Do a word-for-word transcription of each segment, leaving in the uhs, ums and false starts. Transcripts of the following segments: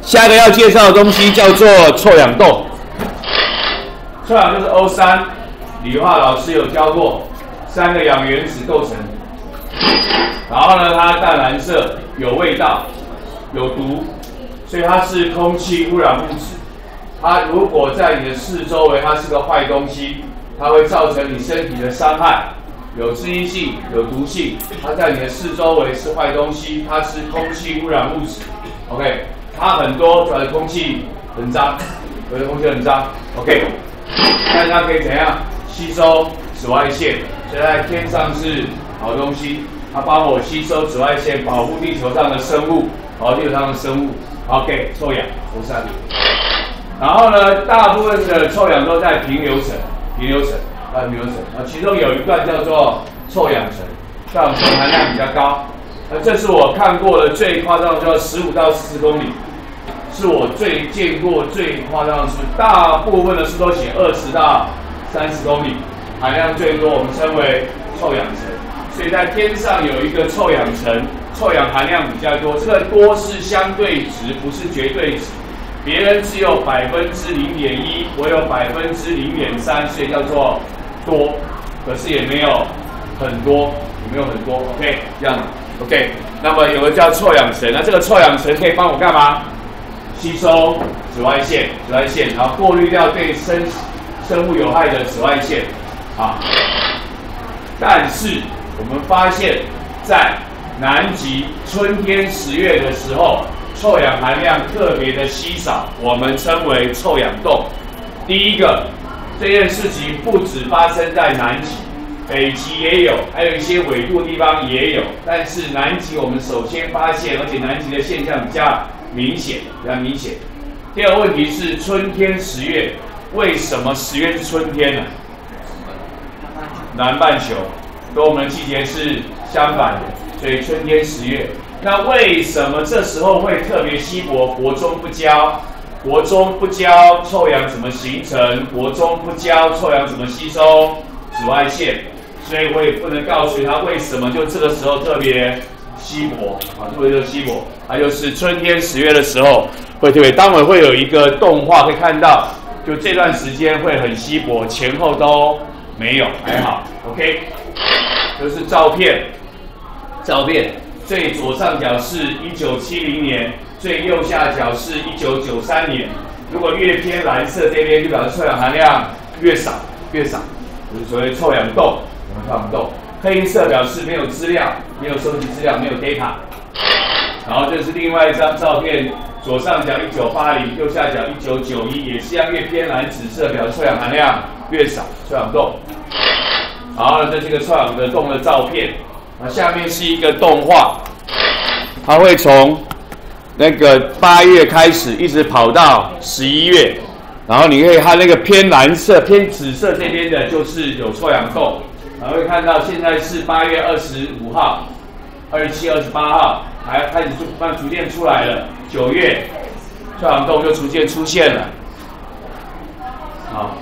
下一个要介绍的东西叫做臭氧洞。臭氧就是 O 三， 理化老师有教过，三个氧原子构成。然后呢，它淡蓝色，有味道，有毒，所以它是空气污染物质。它如果在你的四周围，它是个坏东西，它会造成你身体的伤害，有致阴性，有毒性。它在你的四周围是坏东西，它是空气污染物质。OK， 它很多，主要是空气很脏，有的空气很脏。OK， 但是它可以怎样吸收紫外线？所以在天上是好东西，它帮我吸收紫外线，保护地球上的生物，保护地球上的生物。OK， 臭氧O 三。然后呢，大部分的臭氧都在平流层，平流层，啊平流层啊，其中有一段叫做臭氧层，臭氧层含量比较高。那这是我看过的最夸张的，叫十五到四十公里，是我最见过最夸张的数。大部分的书都写二十到三十公里，含量最多，我们称为臭氧层。所以在天上有一个臭氧层，臭氧含量比较多。这个多是相对值，不是绝对值。别人只有百分之零点一，我有百分之零点三，所以叫做多，可是也没有很多，也没有很多 ，OK， 这样 ，OK。那么有个叫臭氧层，那这个臭氧层可以帮我干嘛？吸收紫外线，紫外线，然后过滤掉对生生物有害的紫外线，啊。但是我们发现，在南极春天十月的时候，臭氧含量特别的稀少，我们称为臭氧洞。第一个，这件事情不只发生在南极，北极也有，还有一些纬度地方也有。但是南极我们首先发现，而且南极的现象比较明显，比较明显。第二个问题是春天十月，为什么十月是春天呢？南半球跟我们的季节是相反的，所以春天十月。那为什么这时候会特别稀薄？国中不教，国中不教臭氧怎么形成，国中不教臭氧怎么吸收紫外线，所以我也不能告诉他为什么就这个时候特别稀薄啊，特别的稀薄。它就是春天十月的时候会特别，当然会有一个动画会看到，就这段时间会很稀薄，前后都没有，还好。OK， 这是照片，照片。最左上角是一九七零年，最右下角是一九九三年。如果越偏蓝色这边，就表示臭氧含量越少，越少，就是所谓臭氧洞。我们臭氧洞，黑色表示没有资料，没有收集资料，没有 data。然后这是另外一张照片，左上角一九八零，右下角一九九一，也是一样，越偏蓝紫色表示臭氧含量越少，臭氧洞。然后呢，这是一个臭氧的洞的照片。那下面是一个动画，它会从那个八月开始，一直跑到十一月，然后你可以看那个偏蓝色、偏紫色这边的，就是有臭氧洞。然后会看到现在是八月二十五号、二十七、二十八号，还开始逐慢逐渐出来了。九月，臭氧洞就逐渐出现了。好。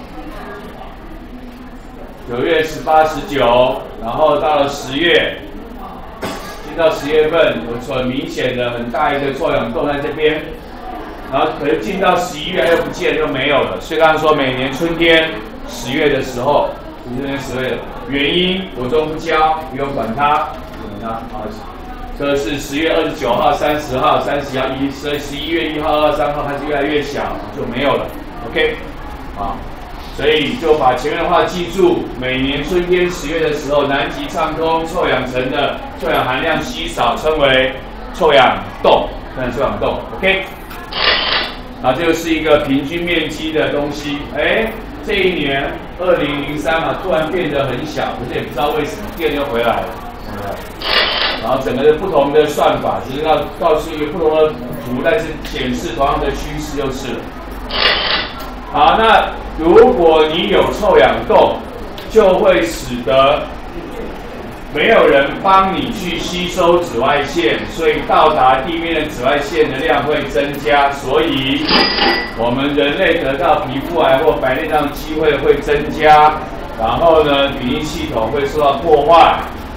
九月十八、十九，然后到了十月，进到十月份，有很明显的很大一个臭氧洞在这边，然后可是进到十一月又不见，又没有了。所以刚刚说每年春天十月的时候，春天十月，原因国中不教，不用管它，不用管它，不好意思。这是十月二十九号、三十号、三十号、一十十一月一号、二三号开始越来越小，就没有了。OK， 好。所以就把前面的话记住，每年春天十月的时候，南极畅通，臭氧层的臭氧含量稀少，称为臭氧洞，称臭氧洞 ，OK。然后这就是一个平均面积的东西，哎，这一年二零零三嘛，突然变得很小，可是也不知道为什么，电又回来了，然后整个的不同的算法，只是要告诉一个不同的图，但是显示同样的趋势就是了。好，那如果你有臭氧洞，就会使得没有人帮你去吸收紫外线，所以到达地面的紫外线的量会增加，所以我们人类得到皮肤癌或白内障机会会增加。然后呢，免疫系统会受到破坏，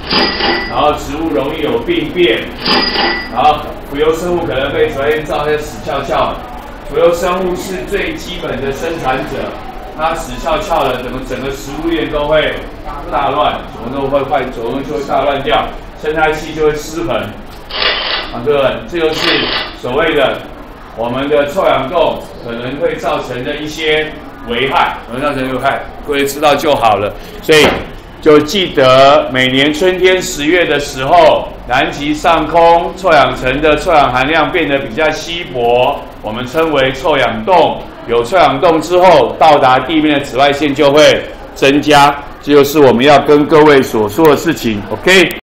然后植物容易有病变，然后浮游生物可能被昨天照些死翘翘。浮游生物是最基本的生产者，它死翘翘的，整个整个食物链都会大乱，什么都会坏，什么就会大乱掉，生态系就会失衡。啊，各位，这就是所谓的我们的臭氧洞可能会造成的一些危害，可能造成危害，各位知道就好了。所以就记得每年春天十月的时候，南极上空臭氧层的臭氧含量变得比较稀薄，我们称为臭氧洞。有臭氧洞之后，到达地面的紫外线就会增加，这就是我们要跟各位所说的事情。OK。